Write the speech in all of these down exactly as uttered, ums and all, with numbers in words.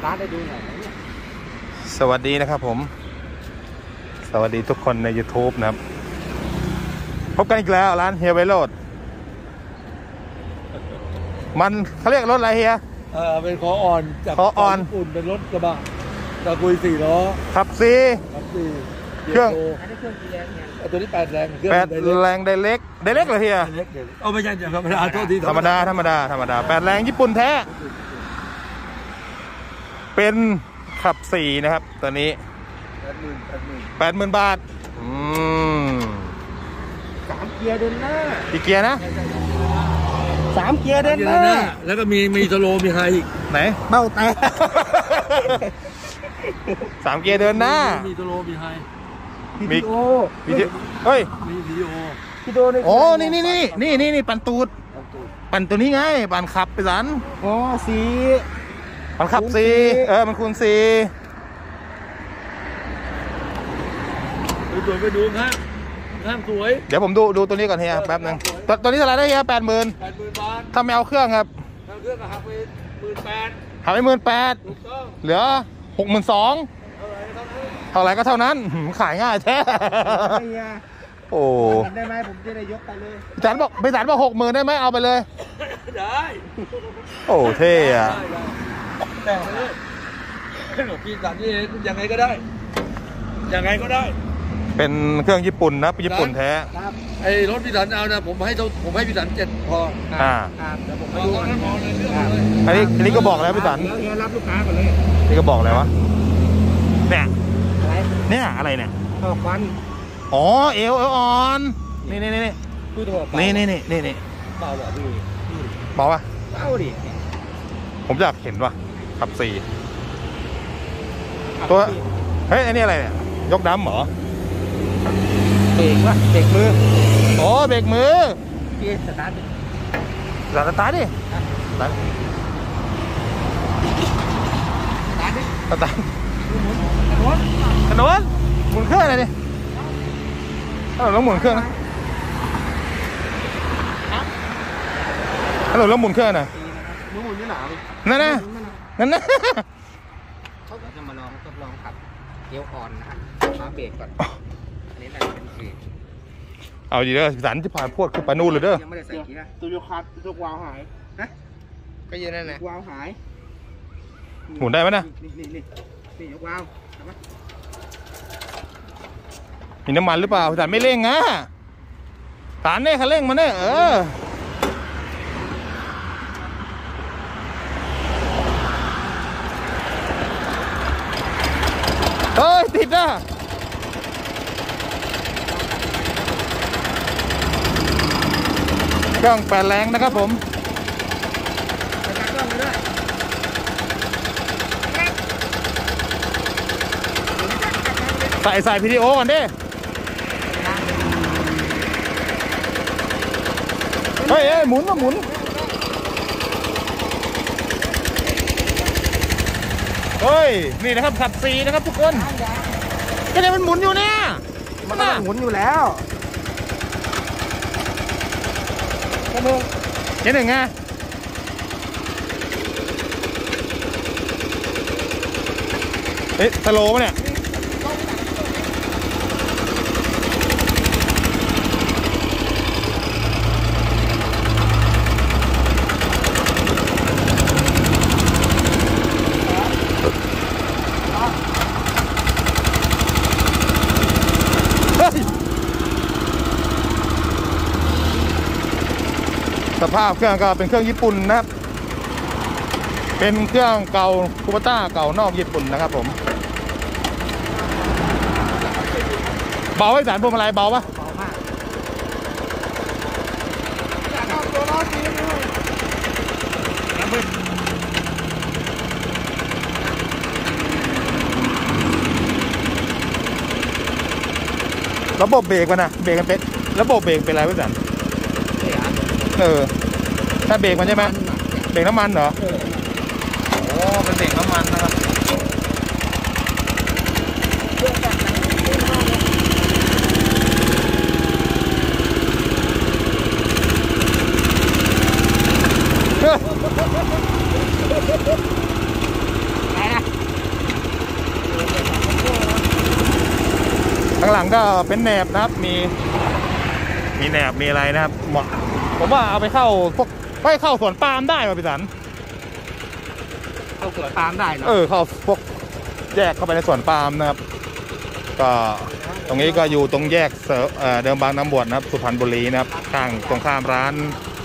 ร้านได้ดูหน่อยสวัสดีนะครับผมสวัสดีทุกคนใน YouTube นะครับพบกันอีกแล้วร้านเฮียไวโรจน์มันเขาเรียกรถอะไรเฮียเออเป็นคออ่อนจากคออ่อนญี่ปุ่นเป็นรถกระบะตะกุยสี่ล้อขับซีขับสี่เครื่องอันนี้เครื่องกี่แรงเนี่ยตัวนี้แปดแรงแปดแรงไดเล็กไดเล็กเหรอเฮียเล็กเดี๋ยวเอาไม่ใช่ธรรมดาโทษทีธรรมดาธรรมดาธรรมดาแปดแรงญี่ปุ่นแท้เป็นขับสี่นะครับตัวนี้แปดหมื่นแปดหมื่นแปดหมื่นบาทอืมสามเกียร์เดินหน้ากี่เกียร์นะสามเกียร์เดินหน้าแล้วก็มีมีสโลมีไฮอีกไหนเบ้าแตกสามเกียร์เดินหน้ามีสโลมีไฮมีโอเฮ้ยมีวิดีโอวิดีโอในโอ้นี่นี่นี่นี่นี่นี่ปั่นตูดปั่นตัวนี้ไงปั่นขับไปสันอ๋อสีปั่นขับสีเออมันคูณสีสวยไปดูครับงามสวยเดี๋ยวผมดูดูตัวนี้ก่อนเฮียแป๊บนึงตัวตัวนี้เท่าไหร่ได้เฮียแปดหมื่นแปดหมื่นบาทถ้าไม่เอาเครื่องครับเอาเครื่องก็หักไปหมื่นแปดหักไปหมื่นแปดเหลือหกหมื่นสองเท่าไหร่ก็เท่านั้นขายง่ายแท้โอ้ได้ไหมผมจะได้ยกไปเลยพี่สันบอกพี่สันบอกหกหมื่นได้ไหมเอาไปเลยได้โอ้เท่อะแต่หนูพี่สันนี่ยังไงก็ได้ยังไงก็ได้เป็นเครื่องญี่ปุ่นนะญี่ปุ่นแท้ไอ้รถพี่สันเอานะผมให้ผมให้พี่สันเจ็ดพออ่าเดี๋ยวผมไปดูอันนี้อันนี้ก็บอกแล้วพี่สันรับลูกค้าก่อนเลยนี่ก็บอกแล้ววะเนี่ยเนี่ยอะไรเนี่ยข้าวฟันอ๋อเอวเอวอ่อนนี่นี่นี่นี่นี่นี่นี่นี่นี่เบาอ่ะพี่เบาอ่ะเบาดิผมอยากเห็นว่ะขับสี่ตัวเฮ้ยอันนี้อะไรเนี่ยยกดำเหรอเบรกวะเบรกมือโอ้เบรกมือพี่สตาร์ทดิสตาร์ทดิสตาร์ทสตาร์ทดิสตาร์ทถนนหมุนเครื่องอะไรดิถนนแล้วหมุนเครื่องนะถนนแล้วหมุนเครื่องนะหมุนนี่หนาดินั่นนะนั่นนะเขาจะมาลองทดลองขับเกียวอ่อนนะครับมาเบรกก่อนอันนี้แหละเป็นเบรกเอาดีเด้อสันที่ผ่านพวดคือปานูเลยเด้อยังไม่ได้ใส่เกียร์ตัวยกคัดตัยวาวหายนะก็ยืนนั่นแหละวาวหายหมุนได้ไหมนะนี่นี่นี่นี่ยกวาวทำไหมมีน้ำมันหรือเปล่าสันไม่เร่งนะสันเนี่ยเขาเร่งมาเนี่ยเออเฮ้ยติดอ่ะเครื่องแปดแรงนะครับผมใส่ใส่วิดีโอก่อนดิเฮ้ยหมุนมาหมุนเฮ้ยนี่นะครับขับซีนะครับทุกคนก็เนี่ยมันหมุนอยู่เนี่ยมันหมุนอยู่แล้วก็หนึ่งเจ๊หนึ่งไงเอ๊ะสโลว์ป่ะเนี่ยสภาพเครื่องก็เป็นเครื่องญี่ปุ่นนะครับเป็นเครื่องเก่าคูปต้าเก่านอกญี่ปุ่นนะครับผมเบาไว้สารพวงมาลัยเบาปะเบามากระบบเบรกมันนะเบรกกันเป็นระบบเบรกเป็นอะไรพี่สันเออถ้าเบรกมันใช่ไหมเบรกน้ำมันเหรอโอ้เป็นเบรกน้ำมันนะครับงก็เป็นแหนบนะครับมีมีแหนบมีอะไรนะครับเหมาะผมว่าเอาไปเข้าพวกไปเข้าสวนปาล์มได้ป่ะพี่สันเข้าสวนปาล์มได้เนาะเออเข้าพวกแยกเข้าไปในสวนปาล์มนะครับก็ตรงนี้ก็อยู่ตรงแยกเดิมบางน้ำบวชนะครับสุพรรณบุรีนะครับข้างตรงข้ามร้าน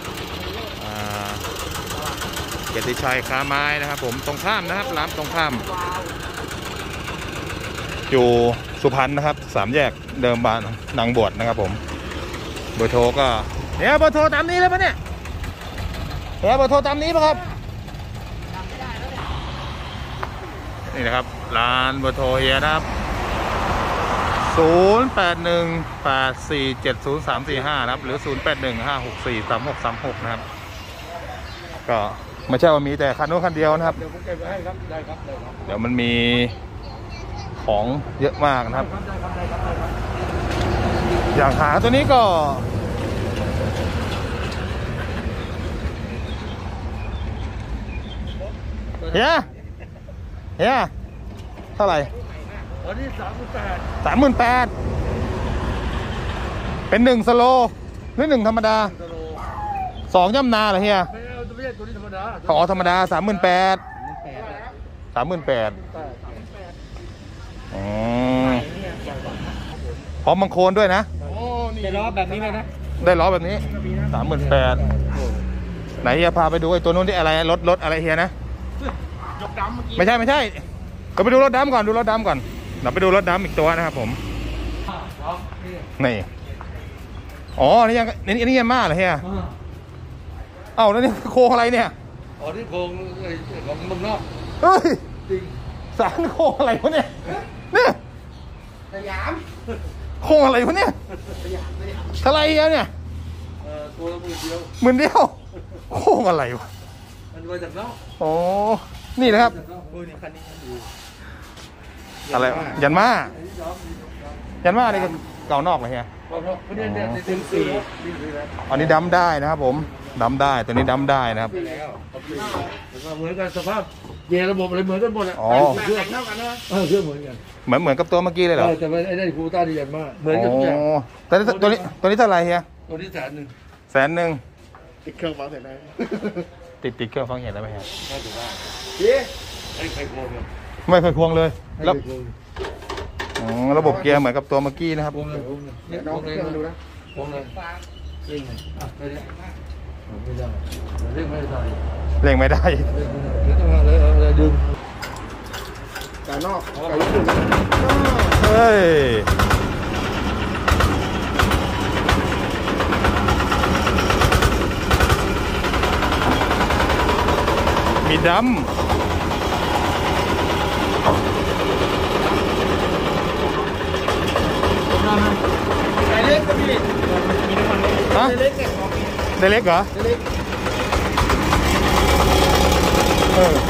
เกียรติชัยค้าไม้นะครับผมตรงข้ามนะครับร้านตรงข้ามอยู่สุพรรณนะครับสามแยกเดิมบางนางบวชนะครับผมเบอร์โทรก็เนี่ยเบอร์โทรตามนี้เลยปะเนี่ยเนี่ยเบอร์โทรตามนี้ปะครับนี่นะครับร้านเบอร์โทรเฮียนะครับศูนย์ แปด หนึ่ง แปด สี่ เจ็ด ศูนย์ สาม สี่ ห้านะครับหรือศูนย์ แปด หนึ่ง ห้า หก สี่ สาม หก สาม หกนะครับก็ไม่ใช่ว่ามีแต่คันนู้นคันเดียวนะครับเดี๋ยวผมเก็บไว้ให้ครับได้ครับได้ครับเดี๋ยวมันมีของเยอะมากนะครับอย่างหาตัวนี้ก็เฮียเฮียเท่าไหร่วันนี้สามหมื่นแปดสามหมื่นแปดเป็นหนึ่งสโลหรือหนึ่งธรรมดาสองย่ำนาเหรอเฮียไม่เอาตัวนี้ตัวนี้ธรรมดาอ๋อธรรมดาสามหมื่นแปดสามหมื่นแปดอ๋อพร้อมบังโคลนด้วยนะได้ล้อแบบนี้ไหมนะได้ล้อแบบนี้สามหมื่นแปดไหนเฮียพาไปดูไอ้ตัวนู้นที่อะไรรถรถอะไรเฮียนะยกดำเมื่อกี้ไม่ใช่ไม่ใช่เราไปดูรถดำก่อนดูรถดำก่อนเราไปดูรถดำอีกตัวนะครับผมนี่อ๋อนี่ยังนี่นี่ยังมาเหรอเฮียเอ้าแล้วนี่โครงอะไรเนี่ยอ๋อที่โครงของเมืองนอกเฮ้ยจริงสารโครงอะไรวะเนี่ยเนี่ยสยามโครงอะไรวะเนี่ยเท่าไรเนี่ยเอ่อตัวละหมื่นเดียวหมื่นเดียวโครงอะไรวะมันมาจากนอกอ๋อนี่นะครับอะไรยันมายันมาอะไรกันเก่านอกเลยเฮียอันนี้ดำได้นะครับผมดำได้ตัวนี้ดำได้นะครับเหมือนกันสภาพเยระบบอะไรเหมือนกันหมดอ่ะเครื่องเท่ากันนะเออเครื่องเหมือนกันเหมือนเหมือนกับตัวเมื่อกี้เลยเหรอแต่ไม่ได้คูต้าดียันมาเหมือนกันทุกอย่างแต่ตัวนี้ตัวนี้เท่าไรเฮียตัวนี้แสนหนึ่งแสนหนึ่งติดเครื่องฟังเห็นไหมติดติดเครื่องฟังเห็นได้ไหมครับไม่ถูกว่าไม่เคยควงเลยไม่เคยควงเลยแล้วระบบเกียร์เหมือนกับตัวเมื่อกี้นะครับควงเลยเนี่ยน้องเครื่องดูนะควงเลยเร่งอ่ะไม่ได้ไม่ได้เร่งไม่ได้เร่งไม่ได้เดี๋ยวต้องอะไรอะไรดึงแต่นอกเฮ้ยมีดำได้เล็กก็มีฮะได้เล็กเนี่ยได้เล็กเหรอได้เล็กเออ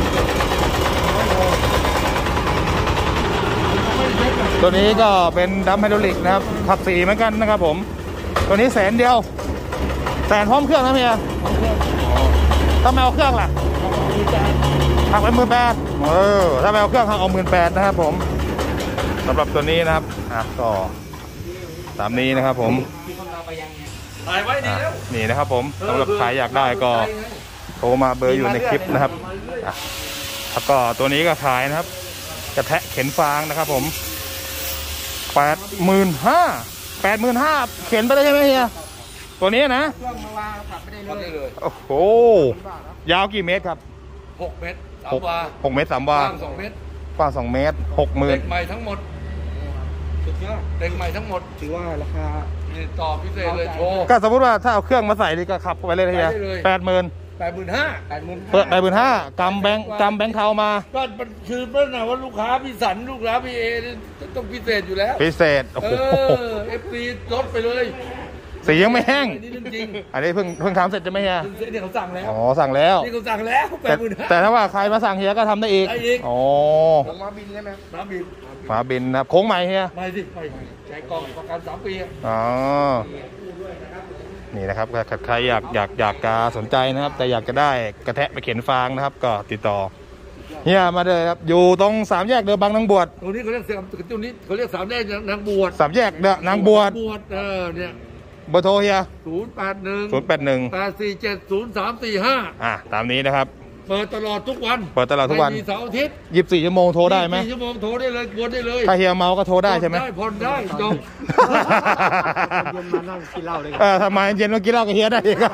ตัวนี้ก็เป็นดัมไฮดรอลิกนะครับขับสีเหมือนกันนะครับผมตัวนี้แสนเดียวแสนพร้อมเครื่องนะเมียถ้าไม่เอาเครื่องล่ะหักไปหมื่นแปดเออถ้าไม่เอาเครื่องหักเอาหมื่นแปดนะครับผมสำหรับตัวนี้นะครับอ่ะก็ตามนี้นะครับผมถ่ายไว้ดีแล้วนี่นะครับผมสำหรับใครอยากได้ก็โทรมาเบอร์อยู่ในคลิปนะครับแล้วก็ตัวนี้ก็ขายนะครับกระแทะเข็นฟางนะครับผมแปดหมื่นห้าแปดหมื่นห้าเข็นไปได้ใช่ไหมเฮียตัวนี้นะเครื่องมาวางขับไม่ได้เลยโอ้โหยาวกี่เมตรครับหกเมตรสามวาหกเมตรสามวากว้างสองเมตรกว้างสองเมตรหกหมื่นเด็กใหม่ทั้งหมดสุดยอดเด็กใหม่ทั้งหมดถือว่าราคาต่อพิเศษเลยโชว์ก็สมมติว่าถ้าเอาเครื่องมาใส่นี่ก็ขับไปเลยเฮียแปดหมื่นแปดหมื่นห้าแปดหมื่นเปิดแปดหมื่นห้ากำแบงกำแบงค์เทามาก็มันคือเมื่อไหร่ว่าลูกค้าพี่สันลูกค้าพี่เอต้องพิเศษอยู่แล้วพิเศษเออเอฟซีลดไปเลยสียังไม่แห้งนี่เรื่องจริงอันนี้เพิ่งเพิ่งทำเสร็จจะไม่เฮียนี่เขาสั่งแล้วอ๋อสั่งแล้วนี่เขาสั่งแล้วแปดหมื่นห้าแต่ถ้าว่าใครมาสั่งเฮียก็ทำได้อีกได้อีกอ๋อมาบินใช่ไหมมาบินมาบินนะโค้งใหม่เฮียไม่สิไม่ใช้กล่องประกันสามปีอ๋อนี่นะครับใครอยากอยากอยากจะสนใจนะครับแต่อยากจะได้กระแทะไปเข็นฟางนะครับก็ติดต่อเฮียมาเลยครับอยู่ตรงสามแยกเดือบางนางบวชตรงนี้เขาเรียกสามตรงนี้เขาเรียกสามแยกนางบวชสามแยกเดือนางบวชบวชเออเนี่ยเบอร์โทรเฮียศูนย์แปดหนึ่งศูนย์แปดหนึ่งแปดสี่เจ็ดศูนย์สามสี่ห้าอ่ะตามนี้นะครับเปิดตลอดทุกวันเปิดตลอดทุกวันไม่มีเสาร์อาทิตย์ยี่สิบสี่ชั่วโมงโทรได้ไหมยี่สิบสี่ชั่วโมงโทรได้เลยกวนได้เลยถ้าเฮียเมาก็โทรได้ใช่ไหมได้ผ่อนได้จบเย็นมานั่งกินเหล้าเลยเออทำไมเย็นมากินเหล้ากับเฮียได้อีกอะ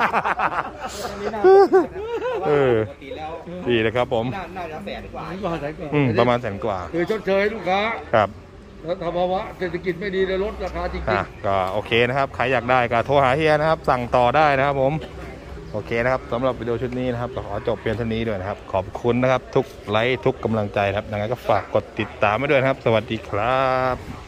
เออปกติแล้วดีเลยครับผมน่าน่าจะแสนกว่าแสนกว่าแสนกว่าอืมประมาณแสนกว่าคือชดเชยให้ลูกค้าครับแล้วภาวะเศรษฐกิจไม่ดีเลยลดราคาจริงอ่ะก็โอเคนะครับใครอยากได้ก็โทรหาเฮียนะครับ สั่งต่อได้นะครับผมโอเคนะครับสำหรับวิดีโอชุดนี้นะครับก็ขอจบเพียงเท่านี้ด้วยนะครับ ขอบคุณนะครับ ทุกไลค์ทุกกำลังใจครับดังนั้นก็ฝากกดติดตามไว้ด้วยนะครับ สวัสดีครับ